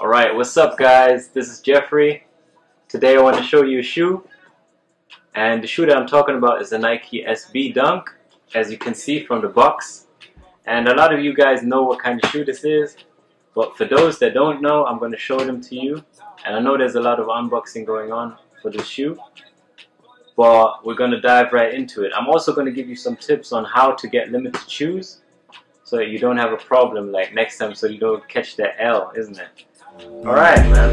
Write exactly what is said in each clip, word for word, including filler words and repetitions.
Alright, what's up guys? This is Jeffrey. Today I want to show you a shoe. And the shoe that I'm talking about is the Nike S B Dunk, as you can see from the box. And a lot of you guys know what kind of shoe this is. But for those that don't know, I'm going to show them to you. And I know there's a lot of unboxing going on for this shoe. But we're going to dive right into it. I'm also going to give you some tips on how to get limited shoes, so that you don't have a problem like next time, so you don't catch that L, isn't it? Alright, man.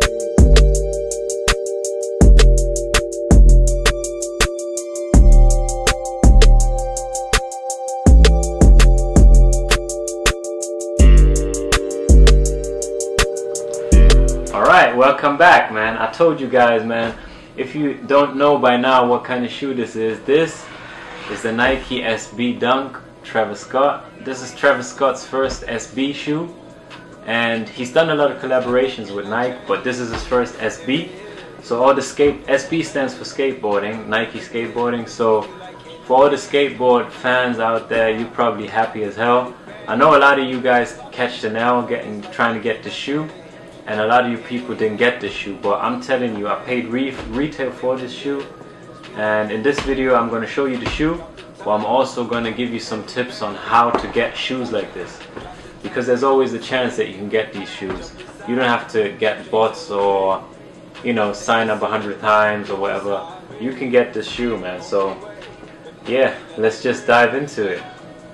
Alright, welcome back, man. I told you guys, man, if you don't know by now what kind of shoe this is, this is the Nike S B Dunk Travis Scott. This is Travis Scott's first S B shoe, and he's done a lot of collaborations with Nike, but this is his first S B. So all the skate S B stands for skateboarding, Nike skateboarding. So for all the skateboard fans out there, you're probably happy as hell. I know a lot of you guys catch the nail getting trying to get the shoe, and a lot of you people didn't get the shoe, but I'm telling you, I paid re retail for this shoe, and in this video I'm going to show you the shoe. Well, I'm also going to give you some tips on how to get shoes like this, because there's always a chance that you can get these shoes. You don't have to get bots or, you know, sign up a hundred times or whatever. You can get this shoe, man. So yeah, let's just dive into it.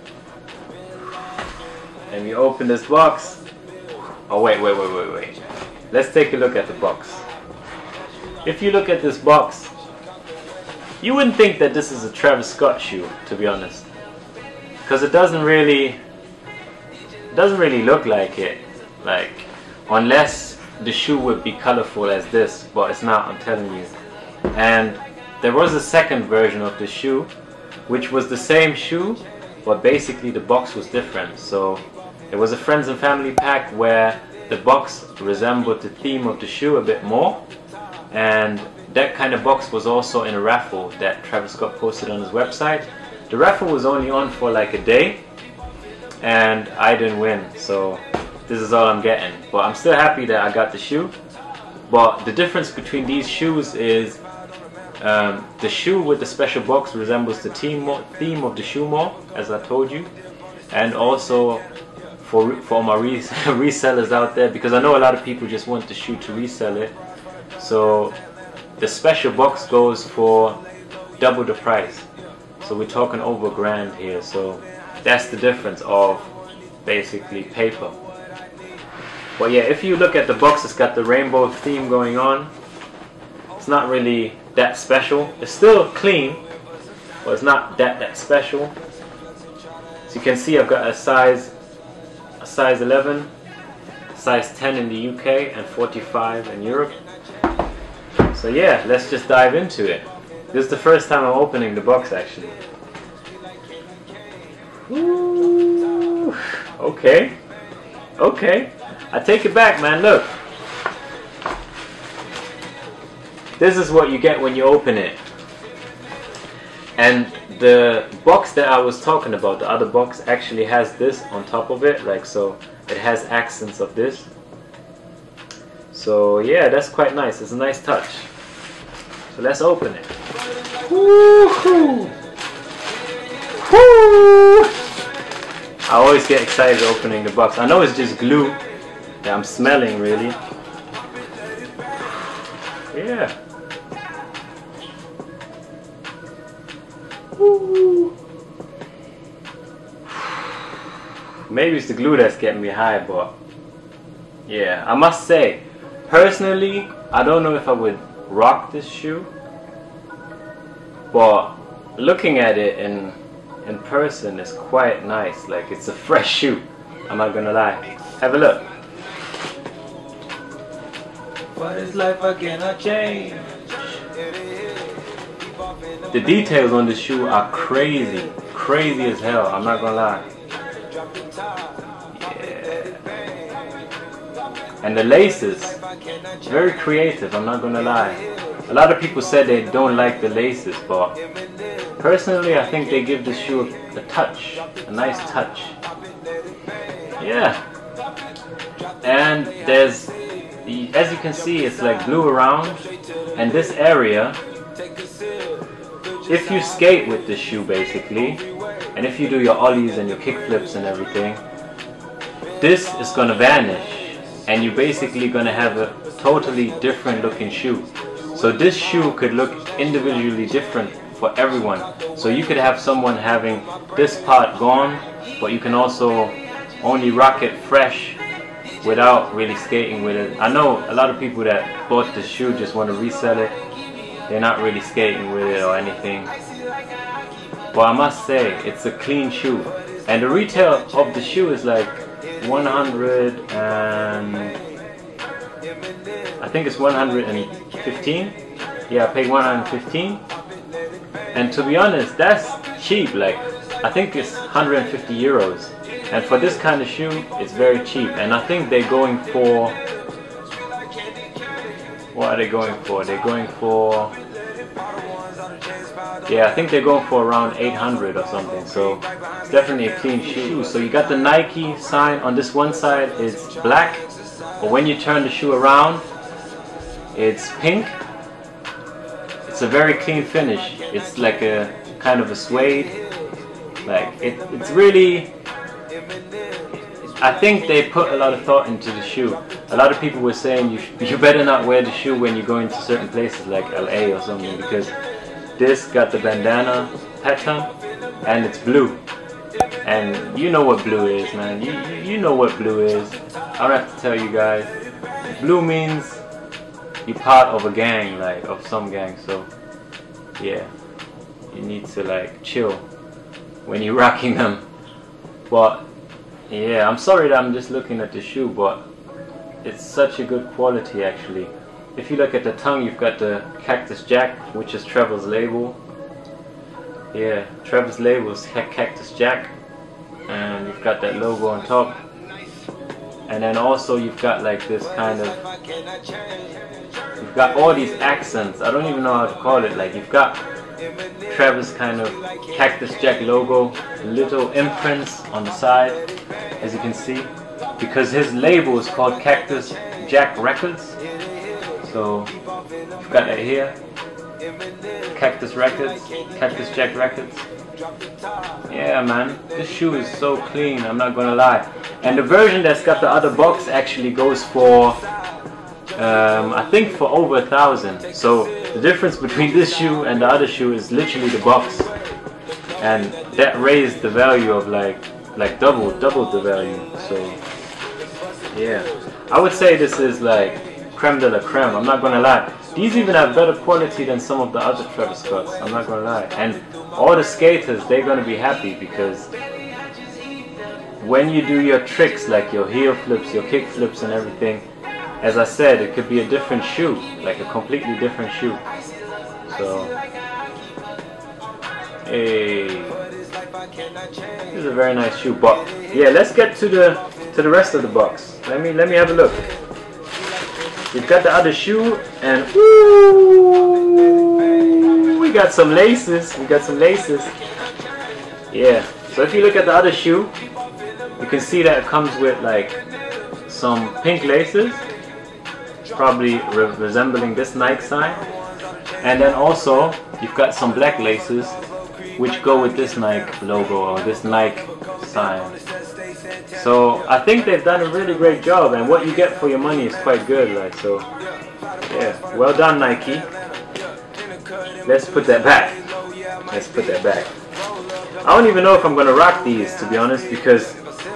And we open this box. Oh wait, wait, wait, wait, wait. Let's take a look at the box. If you look at this box, you wouldn't think that this is a Travis Scott shoe, to be honest, because it doesn't really it doesn't really look like it, like, unless the shoe would be colorful as this, but it's not, I'm telling you. And there was a second version of the shoe, which was the same shoe, but basically the box was different. So it was a friends and family pack where the box resembled the theme of the shoe a bit more, and that kind of box was also in a raffle that Travis Scott posted on his website. The raffle was only on for like a day, and I didn't win, so this is all I'm getting. But I'm still happy that I got the shoe. But the difference between these shoes is um, the shoe with the special box resembles the theme theme of the shoe more, as I told you. And also for, for my res resellers out there, because I know a lot of people just want the shoe to resell it, so the special box goes for double the price. So we're talking over a grand here. So that's the difference of basically paper. But yeah, if you look at the box, it's got the rainbow theme going on. It's not really that special. It's still clean, but it's not that that special. So you can see I've got a size a size eleven, size ten in the U K, and forty-five in Europe. So yeah, let's just dive into it. This is the first time I'm opening the box, actually. Ooh, okay, okay. I take it back, man. Look, this is what you get when you open it. And the box that I was talking about, the other box, actually has this on top of it, like so. It has accents of this. So yeah, that's quite nice. It's a nice touch. So let's open it. Woo-hoo. Woo. I always get excited opening the box. I know it's just glue that I'm smelling, really. Yeah. Woo. Maybe it's the glue that's getting me high, but yeah, I must say, personally, I don't know if I would rock this shoe, but looking at it in in person is quite nice. Like, it's a fresh shoe, I'm not gonna lie. Have a look. What is life I cannot change? The details on this shoe are crazy, crazy as hell, I'm not gonna lie. And the laces, very creative, I'm not gonna lie. A lot of people said they don't like the laces, but personally I think they give the shoe a, a touch, a nice touch. Yeah. And there's as you can see, it's like blue around, and this area, if you skate with this shoe basically, and if you do your ollies and your kick flips and everything, this is gonna vanish, and you're basically gonna have a totally different looking shoe. So this shoe could look individually different for everyone. So you could have someone having this part gone, but you can also only rock it fresh without really skating with it. I know a lot of people that bought this shoe just want to resell it. They're not really skating with it or anything. But I must say, it's a clean shoe. And the retail of the shoe is like one hundred and I think it's one hundred fifteen. Yeah, I paid one hundred fifteen. And to be honest, that's cheap. Like, I think it's one hundred fifty euros. And for this kind of shoe, it's very cheap. And I think they're going for, what are they going for? They're going for, yeah, I think they're going for around eight hundred or something. So it's definitely a clean shoe. So you got the Nike sign on this one side, it's black. But when you turn the shoe around, it's pink. It's a very clean finish. It's like a kind of a suede. Like it, it's really, I think they put a lot of thought into the shoe. A lot of people were saying you, you better not wear the shoe when you go into certain places like L A or something, because this got the bandana pattern and it's blue. And you know what blue is, man. You, you, you know what blue is. I don't have to tell you guys. Blue means you're part of a gang, like of some gang. So yeah, you need to like chill when you're rocking them. But yeah, I'm sorry that I'm just looking at the shoe, but it's such a good quality actually. If you look at the tongue, you've got the Cactus Jack, which is Trevor's label. Yeah, Trevor's label is Cactus Jack, and you've got that logo on top. And then also you've got like this kind of, you've got all these accents. I don't even know how to call it. Like you've got Trevor's kind of Cactus Jack logo, little imprints on the side, as you can see, because his label is called Cactus Jack Records. So you've got that here, Cactus Records, Cactus Jack Records. Yeah, man, this shoe is so clean, I'm not gonna lie. And the version that's got the other box actually goes for, um, I think for over a thousand. So the difference between this shoe and the other shoe is literally the box, and that raised the value of like, like double, double the value. So yeah, I would say this is like creme de la creme, I'm not gonna lie. These even have better quality than some of the other Travis Scotts, I'm not gonna lie. And all the skaters, they're gonna be happy, because when you do your tricks, like your heel flips, your kick flips and everything, as I said, it could be a different shoe, like a completely different shoe. So, hey, this is a very nice shoe. But yeah, let's get to the to the rest of the box. Let me let me have a look. We've got the other shoe, and ooh, we got some laces. We got some laces. Yeah. So if you look at the other shoe, you can see that it comes with like some pink laces, probably re resembling this Nike sign, and then also you've got some black laces which go with this Nike logo or this Nike sign. So I think they've done a really great job, and what you get for your money is quite good. Like, so yeah, well done Nike. Let's put that back. Let's put that back. I don't even know if I'm gonna rock these, to be honest, because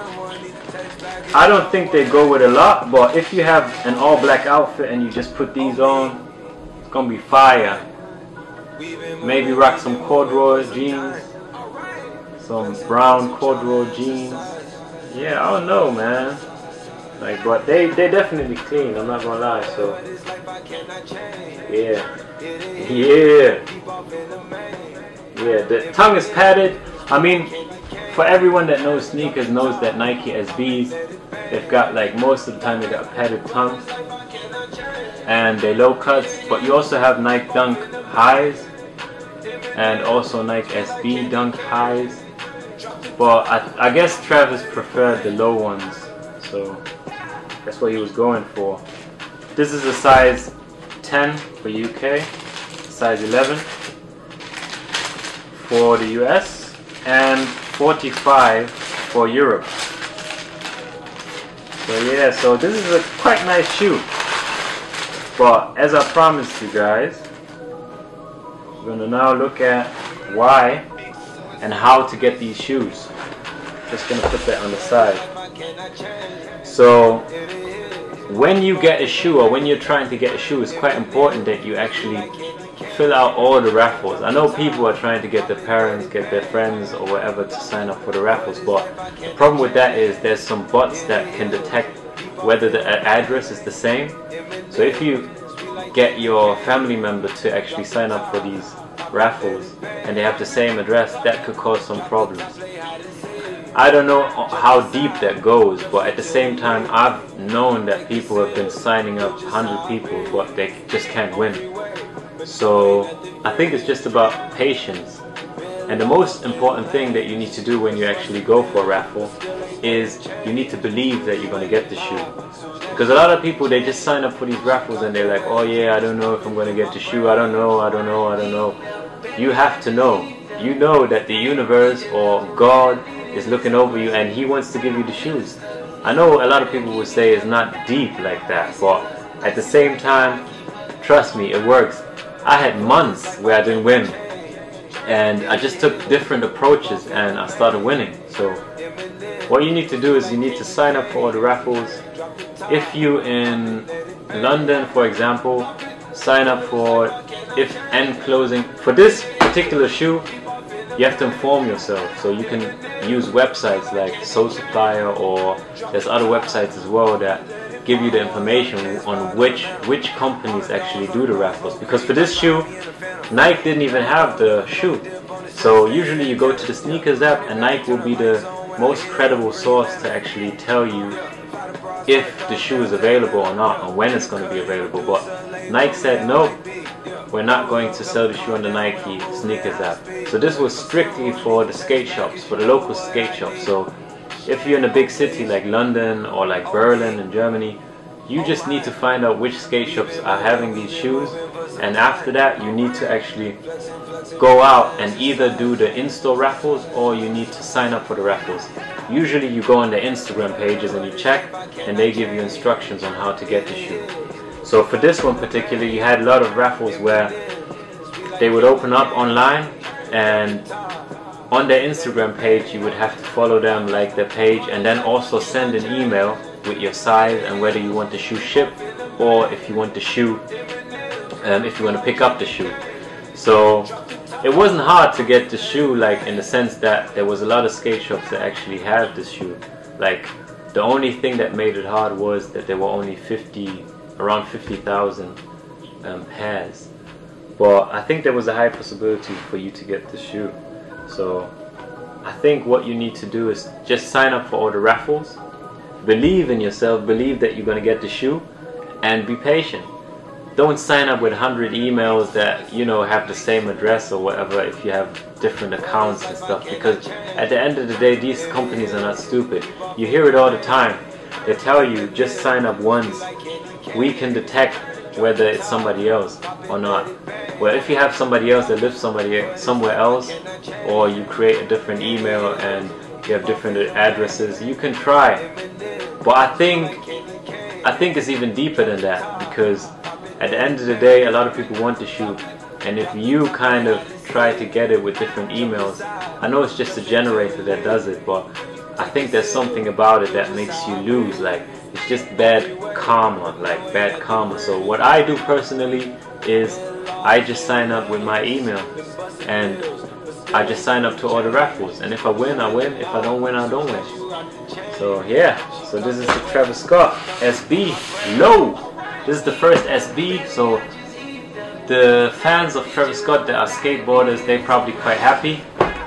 I don't think they go with a lot. But if you have an all black outfit and you just put these on, it's gonna be fire. Maybe rock some corduroy jeans, some brown corduroy jeans. Yeah, I don't know, man. Like, but they they definitely clean. I'm not gonna lie. So yeah, yeah, yeah. The tongue is padded. I mean, for everyone that knows sneakers knows that Nike S Bs, they've got like most of the time they got padded tongues and they low cuts. But you also have Nike Dunk highs and also Nike S B Dunk highs. But I, I guess Travis preferred the low ones, so that's what he was going for. This is a size ten for U K, size eleven for the U S, and forty-five for Europe. So yeah, so this is a quite nice shoe. But as I promised you guys, we're gonna now look at why and how to get these shoes. Just gonna put that on the side. So when you get a shoe, or when you're trying to get a shoe, it's quite important that you actually fill out all the raffles. I know people are trying to get their parents, get their friends or whatever to sign up for the raffles, but the problem with that is there's some bots that can detect whether the address is the same. So if you get your family member to actually sign up for these raffles and they have the same address, that could cause some problems. I don't know how deep that goes, but at the same time I've known that people have been signing up one hundred people but they just can't win. So I think it's just about patience. And the most important thing that you need to do when you actually go for a raffle is you need to believe that you're going to get the shoe. Because a lot of people, they just sign up for these raffles and they're like, oh yeah, I don't know if I'm going to get the shoe, I don't know, I don't know, I don't know. You have to know. You know that the universe or God is looking over you and He wants to give you the shoes. I know a lot of people will say it's not deep like that, but at the same time, trust me, it works. I had months where I didn't win, and I just took different approaches and I started winning. So what you need to do is you need to sign up for all the raffles. If you in London, for example, sign up for if and closing. For this particular shoe, you have to inform yourself. So you can use websites like Soul Supplier, or there's other websites as well that give you the information on which which companies actually do the raffles. Because for this shoe, Nike didn't even have the shoe. So usually you go to the sneakers app and Nike will be the most credible source to actually tell you if the shoe is available or not, or when it's going to be available. But Nike said no, we're not going to sell the shoe on the Nike sneakers app. So this was strictly for the skate shops, for the local skate shops. So if you're in a big city like London or like Berlin in Germany, you just need to find out which skate shops are having these shoes, and after that you need to actually go out and either do the in-store raffles or you need to sign up for the raffles. Usually you go on the Instagram pages and you check and they give you instructions on how to get the shoe. So for this one particularly, you had a lot of raffles where they would open up online, and on their Instagram page you would have to follow them, like their page, and then also send an email with your size and whether you want the shoe shipped, or if you want the shoe, um, if you want to pick up the shoe. So it wasn't hard to get the shoe, like in the sense that there was a lot of skate shops that actually had this shoe. Like the only thing that made it hard was that there were only fifty, around fifty thousand um, pairs. But I think there was a high possibility for you to get the shoe. So I think what you need to do is just sign up for all the raffles, believe in yourself, believe that you're going to get the shoe, and be patient. Don't sign up with one hundred emails that, you know, have the same address or whatever if you have different accounts and stuff, because at the end of the day these companies are not stupid. You hear it all the time. They tell you just sign up once. We can detect whether it's somebody else or not. Well, if you have somebody else that lives somebody somewhere else, or you create a different email and you have different addresses, you can try. But I think I think it's even deeper than that, because at the end of the day a lot of people want the shoe, and if you kind of try to get it with different emails, I know it's just a generator that does it, but I think there's something about it that makes you lose. Like, it's just bad karma, like bad karma. So what I do personally is I just sign up with my email and I just sign up to all the raffles, and if I win, I win. If I don't win, I don't win. So yeah, so this is the Travis Scott S B Low. This is the first S B, so the fans of Travis Scott that are skateboarders, they're probably quite happy.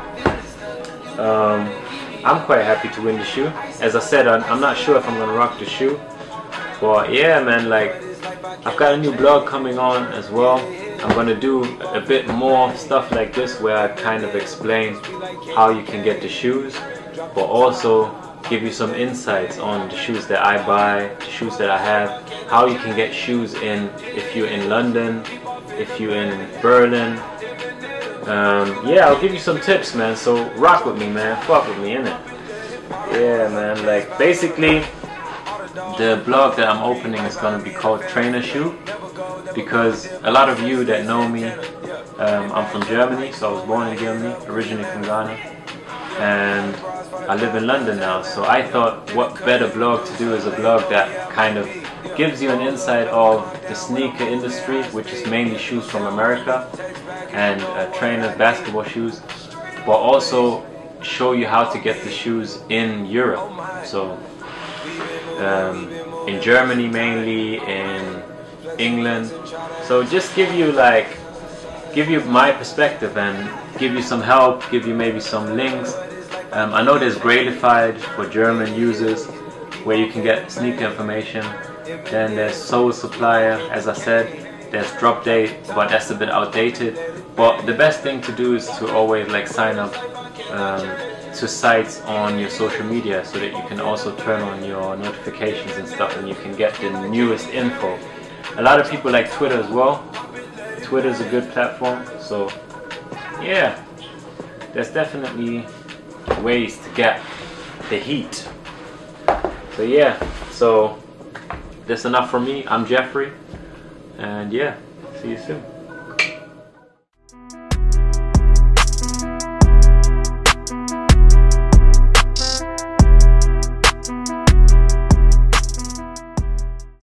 Um, I'm quite happy to win the shoe. As I said, I'm, I'm not sure if I'm gonna rock the shoe, but yeah, man, like I've got a new blog coming on as well. I'm gonna do a bit more stuff like this where I kind of explain how you can get the shoes, but also give you some insights on the shoes that I buy, the shoes that I have, how you can get shoes in if you're in London, if you're in Berlin. Um, yeah, I'll give you some tips, man, so rock with me, man, fuck with me, innit? Yeah, man, like, basically, the blog that I'm opening is gonna be called Trainer Shoe, because a lot of you that know me, um, I'm from Germany, so I was born in Germany, originally from Ghana, and I live in London now, so I thought what better blog to do is a blog that kind of gives you an insight of the sneaker industry, which is mainly shoes from America and uh, trainers, basketball shoes, but also show you how to get the shoes in Europe. So um, in Germany mainly, in England. So just give you like, give you my perspective and give you some help, give you maybe some links. Um, I know there's Gradified for German users where you can get sneaker information. Then there's Soul Supplier, as I said. There's Drop Date, but that's a bit outdated. But the best thing to do is to always like sign up um, to sites on your social media so that you can also turn on your notifications and stuff and you can get the newest info. A lot of people like Twitter as well. Twitter is a good platform, so yeah, there's definitely ways to get the heat. So yeah, so that's enough for me. I'm Jeffrey, and yeah, see you soon.